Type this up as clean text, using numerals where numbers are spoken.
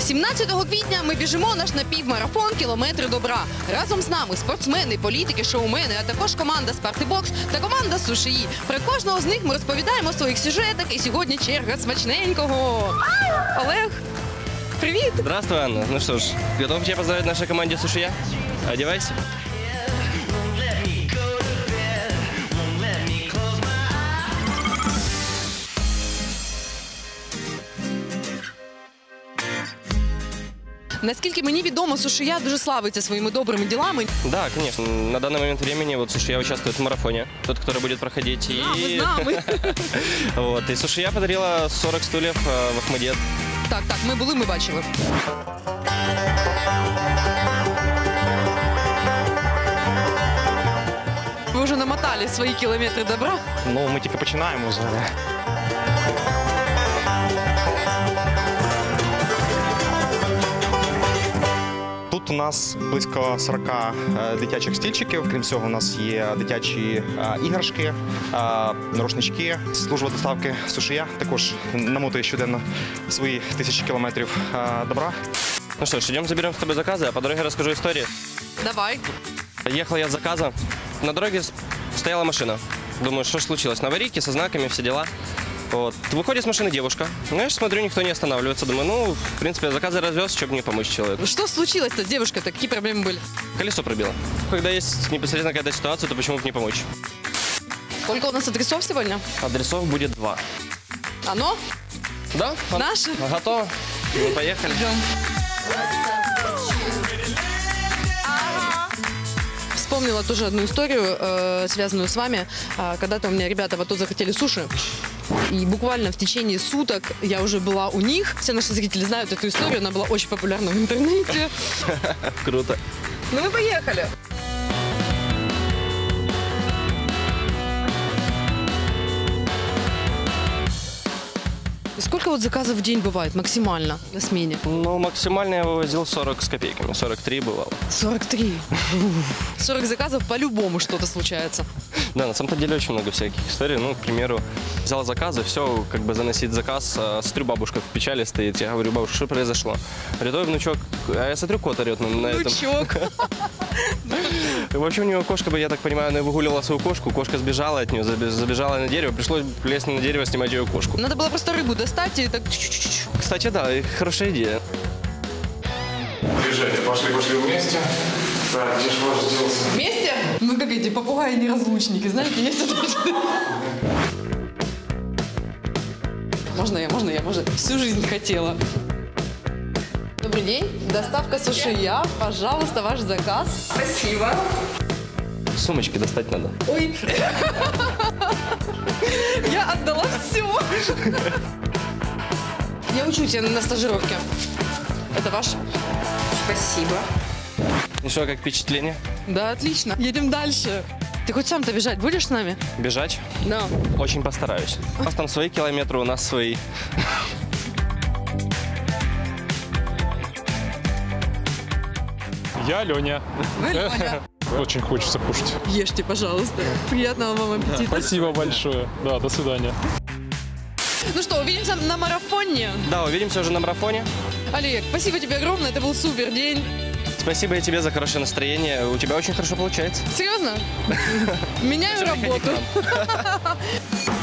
17 квітня ми біжимо наш напівмарафон «Кілометри добра». Разом з нами спортсмени, політики, шоумени, а також команда «Спартибокс» та команда «Сушиї». Про кожного з них ми розповідаємо в своїх сюжетах, і сьогодні черга смачненького. Олег, привіт! Здравствуй, Анна. Ну что ж, готов тебя поздравить в нашей команде «Сушия»? Одевайся. Наскільки мені відомо, Сушия дуже славиться своїми добрими ділами. Да, конечно. На данный момент времени вот «Сушия» участвует в марафоне, тот, который будет проходить. Мы знаем. Вот. И «Сушия» подарила 40 стульев в Ахмадет. Так, ми були, ми бачили. Ви вже намотали свої кілометри добра? Ну, ми тільки починаємо взагалі. Тут у нас близько 40 дитячих стільчиків. Крім цього, у нас є дитячі іграшки, рушнички. Служба доставки «Сушия» також намотує щоденно свої 1000 кілометрів добра. Ну что ж, идем заберем с тобой заказы, а по дороге расскажу историю. Давай. Ехал я с заказа. На дороге стояла машина. Думаю, что ж случилось? На аварийке, со знаками, все дела. Вот. Выходит с машины девушка. Ну, я же смотрю, никто не останавливается. Думаю, ну, в принципе, заказы развез, чтобы не помочь человеку. Что случилось-то с девушкой-то? Какие проблемы были? Колесо пробило. Когда есть непосредственно какая-то ситуация, то почему бы не помочь? Сколько у нас адресов сегодня? Адресов будет 2. Оно? Да? Наши? Готово. Мы поехали. Идем. Вспомнила тоже одну историю, связанную с вами. Когда-то у меня ребята в АТО захотели суши. И буквально в течение суток я уже была у них. Все наши зрители знают эту историю, она была очень популярна в интернете. Круто. Ну мы поехали. Сколько вот заказов в день бывает максимально на смене? Ну, максимально я вывозил 40 с копейками. 43 бывало. 43. 40 заказов, по-любому что-то случается. Да, на самом деле очень много всяких историй. Ну, к примеру, взял заказы, все, как бы заносить заказ. Смотрю, бабушка в печали стоит. Я говорю, бабушка, что произошло? Говорит, ой, внучок. А я смотрю, кот орет на этом. Внучок. Вообще у него кошка, я так понимаю, она выгуливала свою кошку. Кошка сбежала от нее, забежала на дерево. Пришлось лезть на дерево, снимать ее кошку. Надо было просто рыбу достать и так... Кстати, да, хорошая идея. Приезжайте, пошли вместе. Так, где ж ваш сделался? Вместе? Мы как эти попугаи-неразлучники, знаете, есть это? Можно я, всю жизнь хотела. Добрый день, доставка «Сушия», пожалуйста, ваш заказ. Спасибо. Сумочки достать надо. Ой, я отдала все. Я учусь на стажировке. Это ваш? Спасибо. И что, как впечатление? Да, отлично. Едем дальше. Ты хоть сам-то бежать будешь с нами? Бежать? Да. Очень постараюсь. У вас там свои километры, у нас свои. Я Леня. Вы, Леня. Очень хочется кушать. Ешьте, пожалуйста. Приятного вам аппетита. Спасибо большое. Да, до свидания. Ну что, увидимся на марафоне. Да, увидимся уже на марафоне. Олег, спасибо тебе огромное, это был супер день. Спасибо и тебе за хорошее настроение. У тебя очень хорошо получается. Серьезно? Меняю Приходи к работу.